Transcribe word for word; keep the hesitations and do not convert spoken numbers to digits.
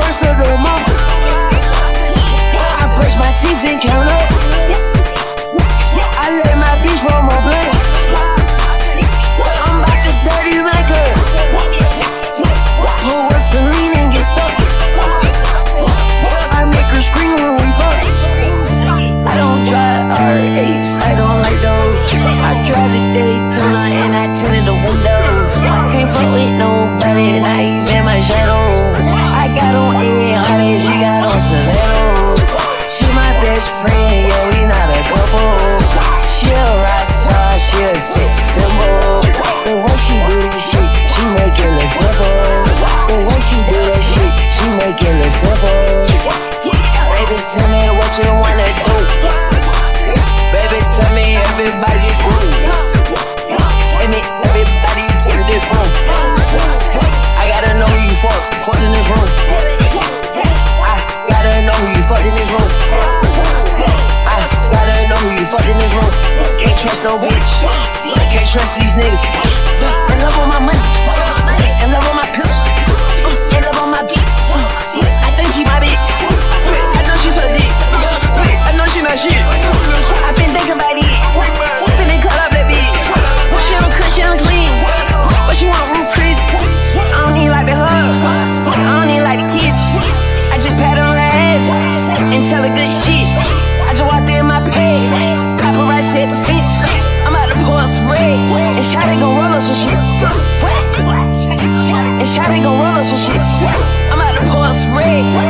once of the month. I brush my teeth and count up. I let my bitch roll my blunt. I'm about to dirty my girl. Pour Vaseline and get stuck. I make her scream when we fuck. I don't drive R eights, I don't like those. I drive the Daytona and I tinted the windows. Can't fuck with nobody, not even my shadow. I got on A hundred, she got on stilettos. She my best friend, yeah, we not a couple. She a rock star, she a sex symbol. The way she do that shit, she make it look simple. The way she do that shit, she make it look simple. Baby, tell me what you wanna do. Baby, tell me everybody's cool. Tell me everybody to this room. I gotta know who you fuck, fucked in this room. I gotta know who you fucked in this room. I gotta know who you fucked in this room. Can't trust no bitch. Can't trust these niggas. In love on my money. In love on my pills. In love on my bitch. I think she my bitch. I know she's a dick. I know she not shit. I been thinking about it. Finna cut up that bitch. She don't cook, she don't clean. But she want roof Chris. I don't even like the hug. I don't even like the kiss. I just pat on her ass and tell her good shit. I just walked in my bed. Paparazzi at the fence. I'm about to pour some red. And Shawty gon' roll up some shit. And Shawty gon' roll up some shit. I'm about to pour some red.